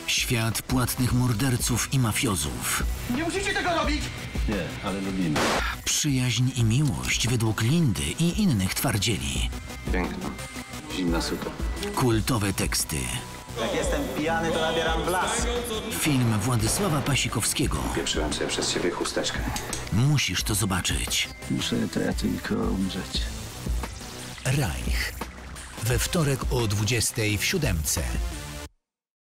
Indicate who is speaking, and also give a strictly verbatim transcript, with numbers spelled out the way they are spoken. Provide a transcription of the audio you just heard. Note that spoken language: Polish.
Speaker 1: Świat płatnych morderców i mafiozów.
Speaker 2: Nie musicie tego robić!
Speaker 3: Nie, ale lubimy.
Speaker 1: Przyjaźń i miłość według Lindy i innych twardzieli.
Speaker 3: Piękno. Zimna suka.
Speaker 1: Kultowe teksty.
Speaker 4: Jak jestem pijany, to nabieram blask.
Speaker 1: Film Władysława Pasikowskiego.
Speaker 3: Pieprzyłem sobie przez ciebie chusteczkę.
Speaker 1: Musisz to zobaczyć.
Speaker 3: Muszę to ja tylko umrzeć.
Speaker 1: Reich. We wtorek o dwudziestej w siódemce.